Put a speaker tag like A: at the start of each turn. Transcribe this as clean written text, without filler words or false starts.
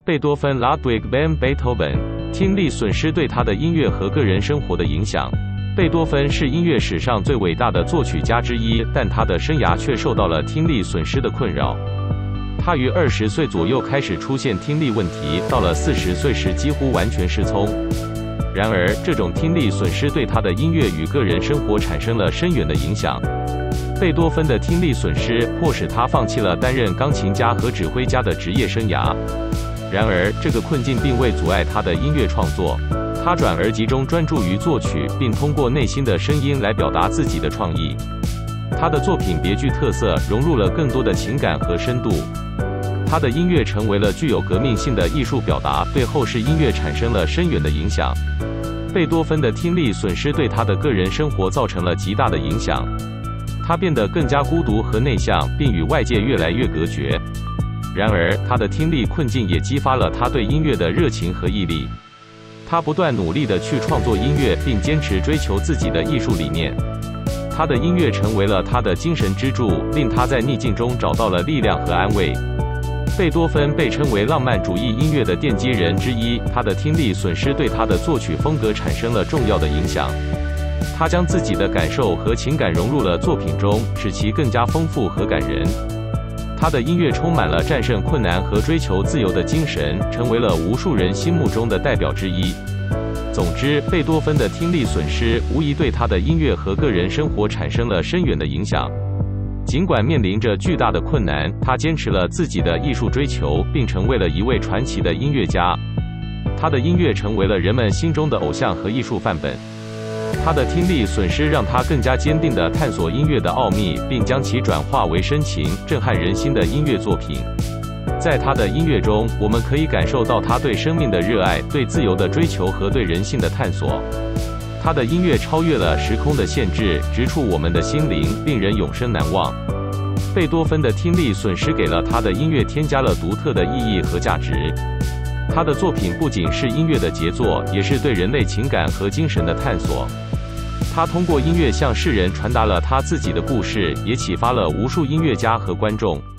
A: 贝多芬 Ludwig van Beethoven 听力损失对他的音乐和个人生活的影响。贝多芬是音乐史上最伟大的作曲家之一，但他的生涯却受到了听力损失的困扰。他于20岁左右开始出现听力问题，到了40岁时几乎完全失聪。然而，这种听力损失对他的音乐与个人生活产生了深远的影响。贝多芬的听力损失迫使他放弃了担任钢琴家和指挥家的职业生涯。然而，这个困境并未阻碍他的音乐创作。他转而集中专注于作曲，并通过内心的声音来表达自己的创意。他的作品别具特色，融入了更多的情感和深度。他的音乐成为了具有革命性的艺术表达，对后世音乐产生了深远的影响。贝多芬的听力损失对他的个人生活造成了极大的影响。他变得更加孤独和内向，并与外界越来越隔绝。然而，他的听力困境也激发了他对音乐的热情和毅力。他不断努力地去创作音乐，并坚持追求自己的艺术理念。他的音乐成为了他的精神支柱，令他在逆境中找到了力量和安慰。贝多芬被称为浪漫主义音乐的奠基人之一，他的听力损失对他的作曲风格产生了重要的影响。他将自己的感受和情感融入了作品中，使其更加丰富和感人。他的音乐充满了战胜困难和追求自由的精神，成为了无数人心目中的代表之一。总之，贝多芬的听力损失无疑对他的音乐和个人生活产生了深远的影响。尽管面临着巨大的困难，他坚持了自己的艺术追求，并成为了一位传奇的音乐家。他的音乐成为了人们心中的偶像和艺术范本。他的听力损失让他更加坚定地探索音乐的奥秘，并将其转化为深情、震撼人心的音乐作品。在他的音乐中，我们可以感受到他对生命的热爱、对自由的追求和对人性的探索。他的音乐超越了时空的限制，直触我们的心灵，令人永生难忘。贝多芬的听力损失给了他的音乐添加了独特的意义和价值。他的作品不仅是音乐的杰作，也是对人类情感和精神的探索。他通过音乐向世人传达了他自己的故事，也启发了无数音乐家和观众。